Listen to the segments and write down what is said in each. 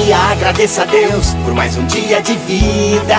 dia agradeça a Deus por mais um dia de vida.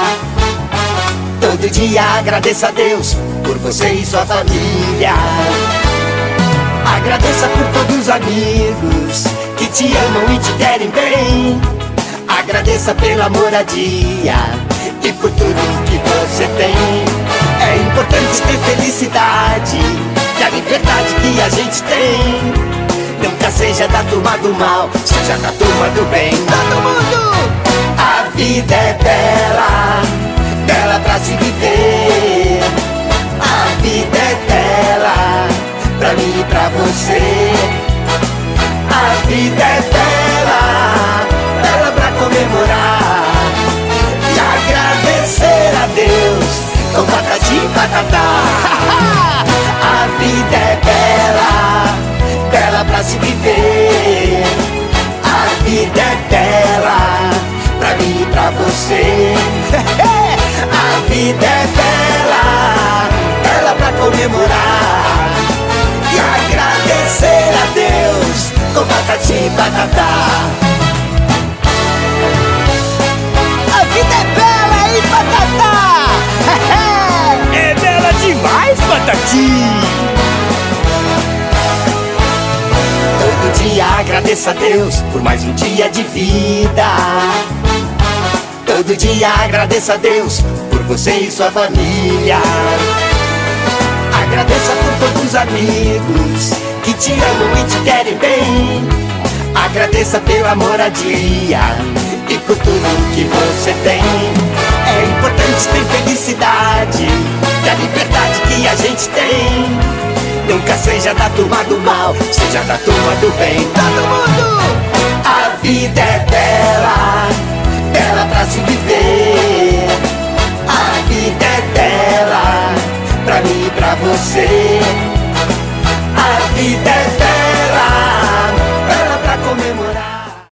Todo dia agradeça a Deus por você e sua família. Agradeça por todos os amigos que te amam e te querem bem. Agradeça pela moradia e por tudo que você tem. É importante ter felicidade e a liberdade que a gente tem. Nunca seja da turma do mal, seja da turma do bem. Todo mundo! A vida é bela, bela pra se viver. A vida é bela, pra mim e pra você. A vida é bela, bela pra comemorar e agradecer a Deus com patati e patatá. A vida é bela, bela pra se viver. A vida é bela, pra mim e pra você. A vida é bela, bela pra comemorar e agradecer a Deus com patati e patatá. A vida é bela e patatá. É bela demais, Patati! Todo dia agradeça a Deus por mais um dia de vida. Todo dia agradeça a Deus por você e sua família. Agradeça por todos os amigos que te amam e te querem bem. Agradeça pela moradia e por tudo que você tem. É importante ter felicidade e a liberdade que a gente tem. Nunca seja da turma do mal, seja da turma do bem. Todo mundo! A vida é bela, bela pra se viver. A vida é bela, pra mim e pra você.